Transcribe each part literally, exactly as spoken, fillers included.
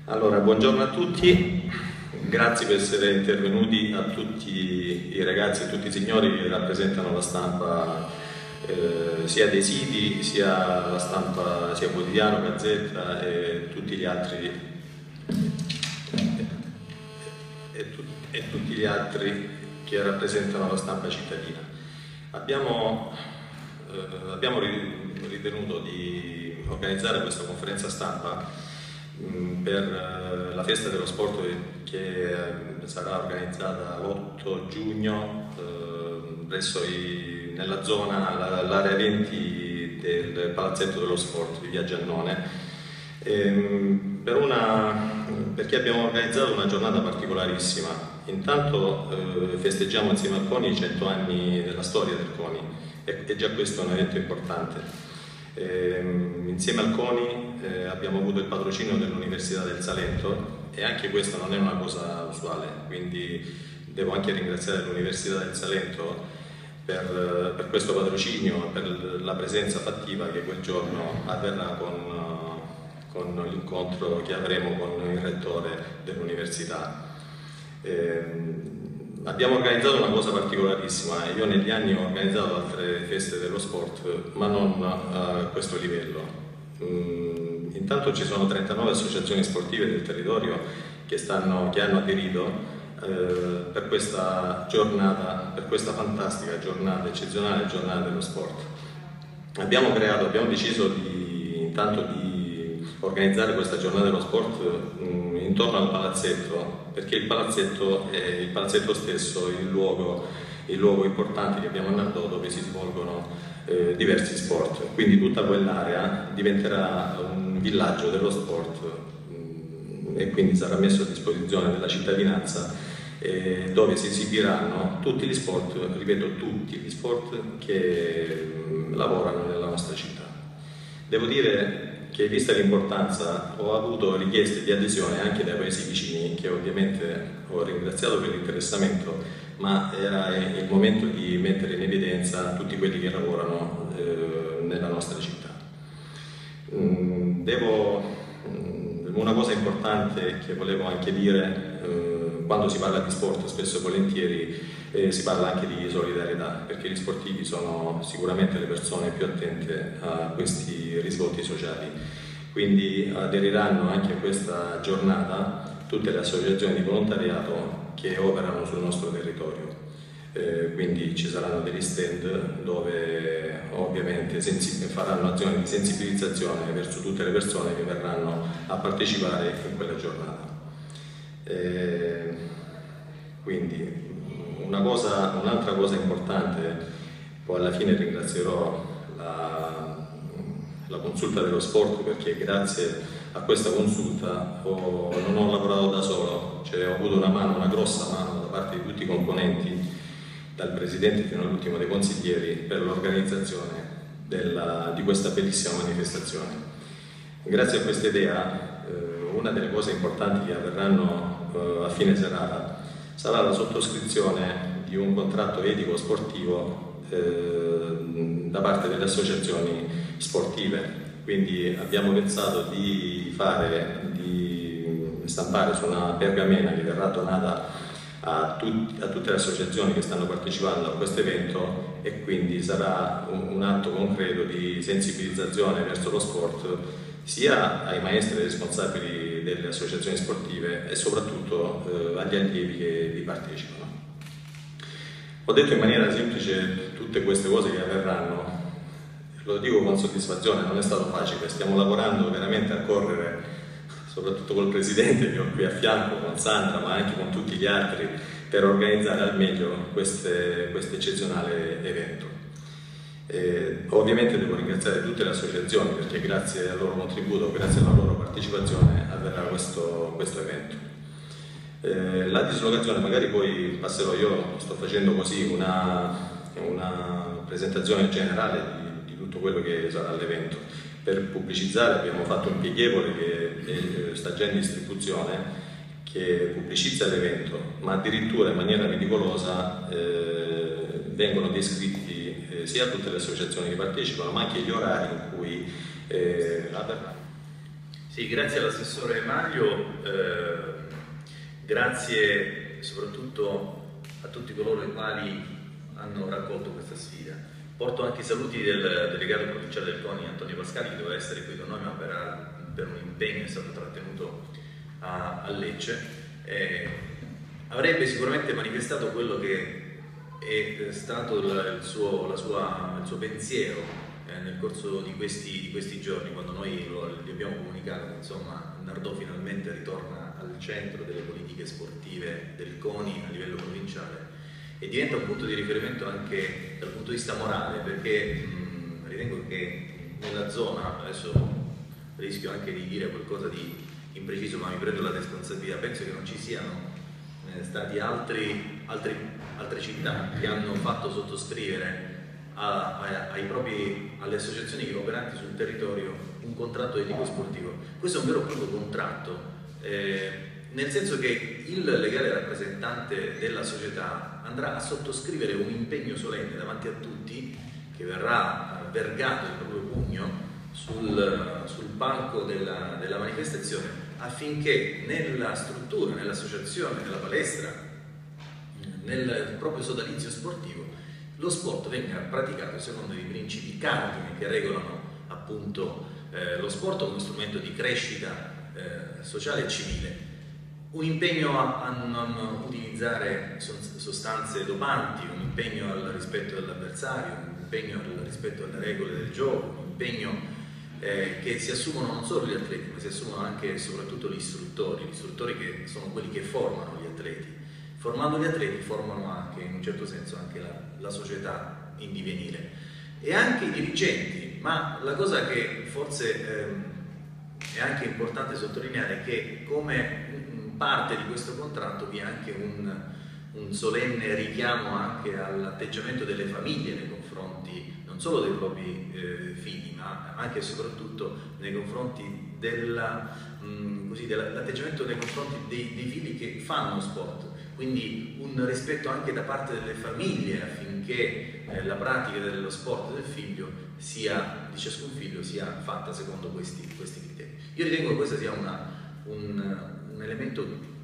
Allora, buongiorno a tutti, grazie per essere intervenuti a tutti i ragazzi e tutti i signori che rappresentano la stampa eh, sia dei siti, sia la stampa sia quotidiano, gazzetta e tutti gli altri e, tu, e tutti gli altri che rappresentano la stampa cittadina. Abbiamo, eh, abbiamo ritenuto di organizzare questa conferenza stampa per la festa dello sport che sarà organizzata l'otto giugno eh, presso i, nella zona, l'area venti del Palazzetto dello Sport di Via Giannone, e, per una, perché abbiamo organizzato una giornata particolarissima. Intanto eh, festeggiamo insieme al CONI i cento anni della storia del CONI e, e già questo è un evento importante. Eh, insieme al CONI eh, abbiamo avuto il patrocinio dell'Università del Salento e anche questa non è una cosa usuale, quindi devo anche ringraziare l'Università del Salento per, per questo patrocinio, per la presenza fattiva che quel giorno avverrà con, con l'incontro che avremo con il rettore dell'università. Eh, Abbiamo organizzato una cosa particolarissima. Io negli anni ho organizzato altre feste dello sport, ma non a questo livello. Mm, intanto ci sono trentanove associazioni sportive del territorio che, stanno, che hanno aderito eh, per questa giornata, per questa fantastica giornata, eccezionale giornata dello sport. Abbiamo creato, abbiamo deciso di, intanto di organizzare questa giornata dello sport mm, intorno al palazzetto, perché il palazzetto è il palazzetto stesso il luogo, il luogo importante che abbiamo a Nardò dove si svolgono eh, diversi sport, quindi tutta quell'area diventerà un villaggio dello sport mh, e quindi sarà messo a disposizione della cittadinanza eh, dove si esibiranno tutti gli sport, ripeto tutti gli sport che mh, lavorano nella nostra città. Devo dire che, vista l'importanza, ho avuto richieste di adesione anche dai paesi vicini, che ovviamente ho ringraziato per l'interessamento, ma era il momento di mettere in evidenza tutti quelli che lavorano eh, nella nostra città. Mm, devo, mm, una cosa importante che volevo anche dire, eh, quando si parla di sport spesso e volentieri eh, si parla anche di solidarietà, perché gli sportivi sono sicuramente le persone più attente a questi risvolti sociali. Quindi aderiranno anche a questa giornata tutte le associazioni di volontariato che operano sul nostro territorio. Eh, quindi ci saranno degli stand dove ovviamente faranno azioni di sensibilizzazione verso tutte le persone che verranno a partecipare in quella giornata. Eh, quindi una cosa, un'altra cosa importante, poi alla fine ringrazierò la, la consulta dello sport, perché grazie a questa consulta ho, non ho lavorato da solo, cioè ho avuto una mano, una grossa mano da parte di tutti i componenti, dal presidente fino all'ultimo dei consiglieri, per l'organizzazione di questa bellissima manifestazione. Grazie a questa idea, eh, una delle cose importanti che avverranno eh, a fine serata sarà la sottoscrizione di un contratto etico sportivo eh, da parte delle associazioni sportive. Quindi abbiamo pensato di fare, di stampare su una pergamena che verrà donata a, tut, a tutte le associazioni che stanno partecipando a questo evento, e quindi sarà un, un atto concreto di sensibilizzazione verso lo sport, sia ai maestri e responsabili delle associazioni sportive e soprattutto eh, agli allievi che vi partecipano. Ho detto in maniera semplice tutte queste cose che avverranno, lo dico con soddisfazione, non è stato facile, stiamo lavorando veramente a correre, soprattutto col Presidente che ho qui a fianco, con Sandra, ma anche con tutti gli altri, per organizzare al meglio questo eccezionale evento. Eh, ovviamente devo ringraziare tutte le associazioni, perché grazie al loro contributo, grazie alla loro partecipazione avverrà questo, questo evento. Eh, la dislocazione, magari poi passerò, io sto facendo così una, una presentazione generale di, di tutto quello che sarà l'evento. Per pubblicizzare abbiamo fatto un pieghevole che sta già in distribuzione, che pubblicizza l'evento, ma addirittura in maniera meticolosa eh, vengono descritti eh, sia tutte le associazioni che partecipano, ma anche gli orari in cui eh, avverrà. Sì, grazie all'assessore Maglio, eh, grazie soprattutto a tutti coloro i quali hanno raccolto questa sfida. Porto anche i saluti del delegato provinciale del CONI Antonio Pascali, che doveva essere qui con noi, ma per, per un impegno è stato trattenuto a, a Lecce. Eh, avrebbe sicuramente manifestato quello che è stato la, il, suo, la sua, il suo pensiero eh, nel corso di questi, di questi giorni, quando noi lo, gli abbiamo comunicato che insomma Nardò finalmente ritorna al centro delle politiche sportive del CONI a livello provinciale e diventa un punto di riferimento anche dal punto di vista morale, perché mh, ritengo che nella zona, adesso rischio anche di dire qualcosa di impreciso ma mi prendo la responsabilità, penso che non ci siano eh, stati altri, altri, altre città che hanno fatto sottoscrivere a, a, ai propri, alle associazioni operanti sul territorio un contratto di tipo sportivo. Questo è un vero e proprio contratto, eh, nel senso che il legale rappresentante della società andrà a sottoscrivere un impegno solenne davanti a tutti, che verrà vergato il proprio pugno sul, sul palco della, della manifestazione, affinché nella struttura, nell'associazione, nella palestra, nel proprio sodalizio sportivo, lo sport venga praticato secondo i principi cardine che regolano appunto eh, lo sport come strumento di crescita eh, sociale e civile. Un impegno a, a non utilizzare sostanze dopanti, un impegno al rispetto dell'avversario, un impegno al rispetto delle regole del gioco, un impegno eh, che si assumono non solo gli atleti, ma si assumono anche e soprattutto gli istruttori, gli istruttori che sono quelli che formano gli atleti. Formando gli atleti formano anche, in un certo senso, anche la, la società in divenire e anche i dirigenti, ma la cosa che forse ehm, è anche importante sottolineare è che come parte di questo contratto vi è anche un, un solenne richiamo anche all'atteggiamento delle famiglie nei confronti non solo dei propri eh, figli, ma anche e soprattutto nei confronti dell'atteggiamento nei confronti dei, dei figli che fanno sport. Quindi un rispetto anche da parte delle famiglie affinché eh, la pratica dello sport del figlio sia, di ciascun figlio sia fatta secondo questi, questi criteri. Io ritengo che questo sia una, un, un elemento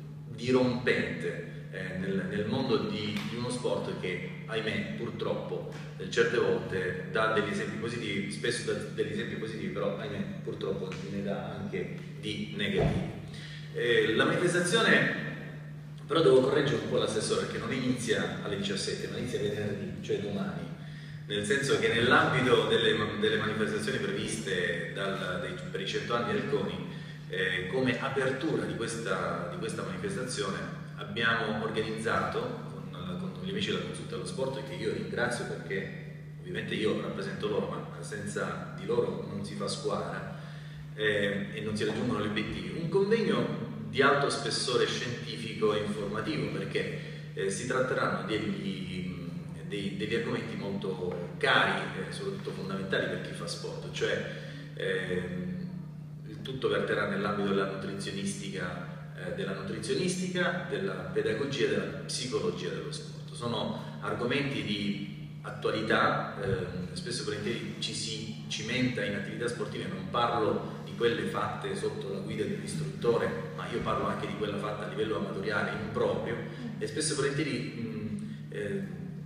dirompente eh, nel, nel mondo di, di uno sport che, ahimè, purtroppo eh, certe volte dà degli esempi positivi, spesso dà degli esempi positivi, però ahimè purtroppo ne dà anche di negativi. Eh, la manifestazione, però devo correggere un po' l'assessore, che non inizia alle diciassette, ma inizia venerdì, cioè domani, nel senso che nell'ambito delle, delle manifestazioni previste dal, dei, per i cento anni del CONI, eh, come apertura di questa, di questa manifestazione abbiamo organizzato con, con gli amici della Consulta allo Sport, che io ringrazio perché ovviamente io rappresento loro, ma senza di loro non si fa squadra eh, e non si raggiungono gli obiettivi. Un convegno di alto spessore scientifico e informativo, perché eh, si tratteranno degli, dei, degli argomenti molto cari e eh, soprattutto fondamentali per chi fa sport, cioè eh, il tutto verterà nell'ambito della nutrizionistica, eh, della nutrizionistica, della pedagogia e della psicologia dello sport. Sono argomenti di attualità, eh, spesso e volentieri ci si cimenta in attività sportive, non parlo di quelle fatte sotto la guida dell'istruttore, ma io parlo anche di quella fatta a livello amatoriale improprio, e spesso e volentieri mh, eh,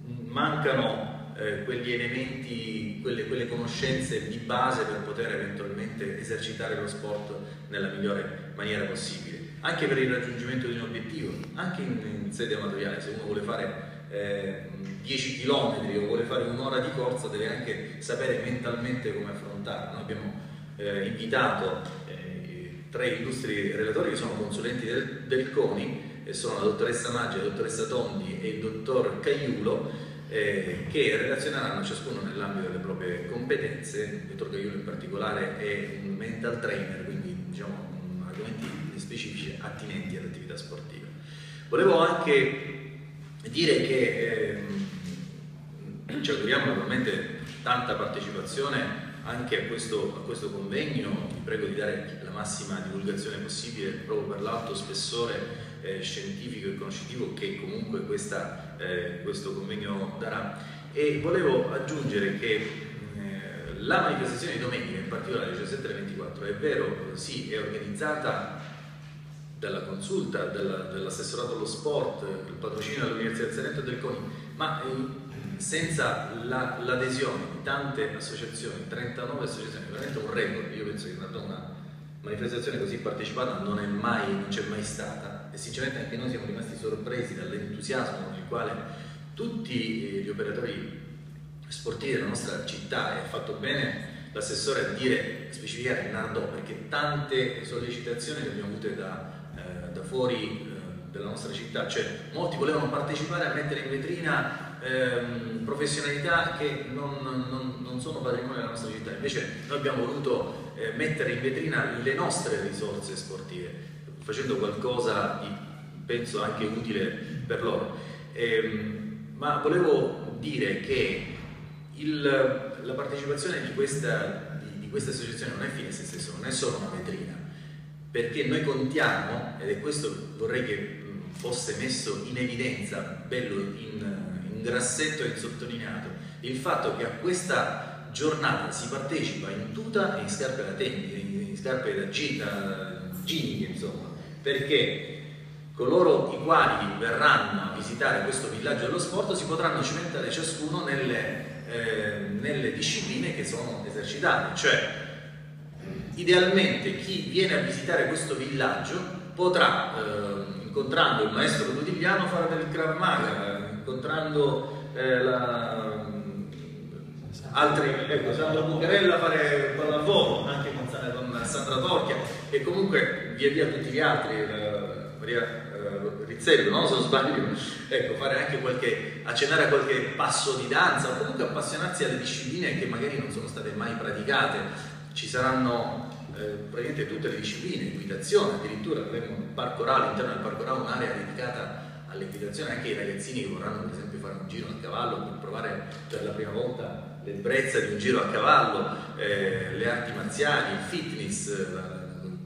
mancano eh, quegli elementi, quelle, quelle conoscenze di base per poter eventualmente esercitare lo sport nella migliore maniera possibile, anche per il raggiungimento di un obiettivo, anche in, in sede amatoriale. Se uno vuole fare eh, dieci chilometri o vuole fare un'ora di corsa, deve anche sapere mentalmente come affrontarlo. Noi abbiamo eh, invitato eh, tre illustri relatori che sono consulenti del, del CONI, e sono la dottoressa Maggi, la dottoressa Tondi e il dottor Caiulo, eh, che relazioneranno ciascuno nell'ambito delle proprie competenze. Il dottor Caiulo in particolare è un mental trainer, quindi diciamo argomenti specifici attinenti all'attività sportiva. Volevo anche dire che eh, ci auguriamo naturalmente tanta partecipazione anche a questo, a questo convegno. Vi prego di dare la massima divulgazione possibile proprio per l'alto spessore eh, scientifico e conoscitivo che comunque questa, eh, questo convegno darà. E volevo aggiungere che eh, la manifestazione di domenica, in particolare diciassette alle ventiquattro, è vero, sì, è organizzata dalla consulta, dall'assessorato allo sport, il patrocinio dell'Università del Salento e del CONI, ma eh, senza l'adesione la, di tante associazioni, trentanove associazioni, veramente un record. Io penso che una manifestazione così partecipata non è mai, non c'è mai stata, e sinceramente anche noi siamo rimasti sorpresi dall'entusiasmo con il quale tutti gli operatori sportivi della nostra città, e ha fatto bene l'assessore a dire, a specificare il Nardò, perché tante sollecitazioni le abbiamo avute da, eh, da fuori eh, della nostra città, cioè molti volevano partecipare a mettere in vetrina ehm, professionalità che non, non, non sono patrimonio della nostra città. Invece noi abbiamo voluto eh, mettere in vetrina le nostre risorse sportive, facendo qualcosa di, penso, anche utile per loro. Ehm, ma volevo dire che Il, la partecipazione di questa, di, di questa associazione non è fine a se stesso, non è solo una vetrina, perché noi contiamo, ed è questo vorrei che fosse messo in evidenza, bello in, in grassetto e in sottolineato, il fatto che a questa giornata si partecipa in tuta e in scarpe da tennis, in, in scarpe da ginniche, insomma, perché coloro i quali verranno a visitare questo villaggio dello sport si potranno cimentare ciascuno nelle Eh, nelle discipline che sono esercitate, cioè idealmente chi viene a visitare questo villaggio potrà, eh, incontrando il maestro Rudigliano, fare del Krav Maga, incontrando eh, la, altri, ecco, Sandro Bucarella, fare pallavolo, anche con, con Sandra Torchia, e comunque via via tutti gli altri, eh, Maria Rizzello, no? Se non sbaglio, ecco, fare anche qualche, accennare a qualche passo di danza, o comunque appassionarsi alle discipline che magari non sono state mai praticate. Ci saranno eh, praticamente tutte le discipline, equitazione, addirittura avremo nel Parco Rao, all'interno del Parco Rao, un'area dedicata all'equitazione, anche ai ragazzini che vorranno per esempio fare un giro a cavallo per provare per la prima volta l'ebbrezza di un giro a cavallo, eh, le arti marziali, il fitness, la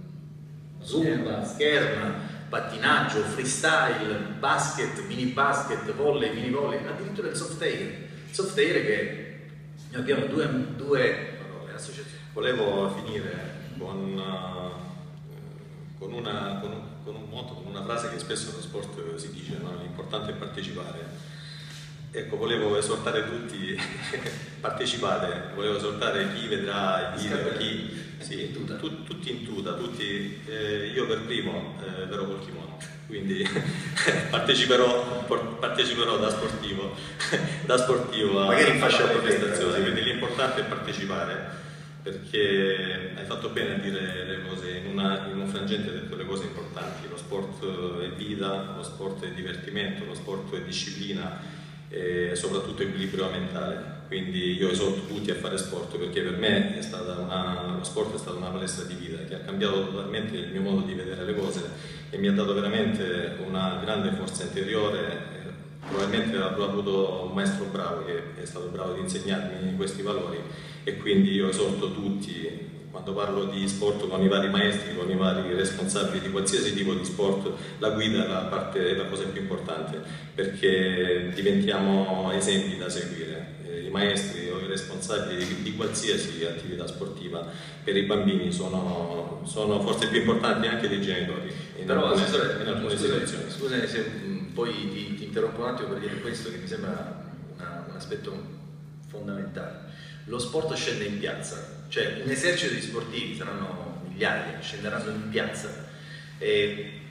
zumba, scherma, pattinaggio, freestyle, basket, mini basket, volley, mini volley, addirittura il soft air. Il soft air che noi abbiamo due, due associazioni. Volevo finire con, uh, con, una, con, un, con un motto, con una frase che spesso nello sport si dice, no? L'importante è partecipare. Ecco, volevo esortare tutti, partecipate, volevo esortare chi vedrà il video, chi, sì, tu, tu, tutti in tuta, tutti, eh, io per primo eh, verrò col kimono, quindi parteciperò, parteciperò da sportivo, da sportivo a, magari in fascia prestazione, quindi l'importante è partecipare, perché hai fatto bene a dire le cose, in, una, in un frangente hai detto le cose importanti, lo sport è vita, lo sport è divertimento, lo sport è disciplina, e soprattutto equilibrio mentale. Quindi io esorto tutti a fare sport, perché per me è stata una, lo sport è stata una palestra di vita che ha cambiato totalmente il mio modo di vedere le cose e mi ha dato veramente una grande forza interiore. Probabilmente avrò avuto un maestro bravo che è stato bravo di insegnarmi questi valori, e quindi io esorto tutti, quando parlo di sport con i vari maestri, con i vari responsabili di qualsiasi tipo di sport, la guida è la, parte, è la cosa più importante, perché diventiamo esempi da seguire. I maestri o i responsabili di, di qualsiasi attività sportiva per i bambini sono, sono forse più importanti anche dei genitori. In Però, alcune, assessore, in alcune situazioni. Scusami se mh, poi ti, ti interrompo un attimo per dire questo, che mi sembra una, un aspetto fondamentale. Lo sport scende in piazza, cioè un esercito di sportivi, saranno migliaia, scenderanno in piazza, e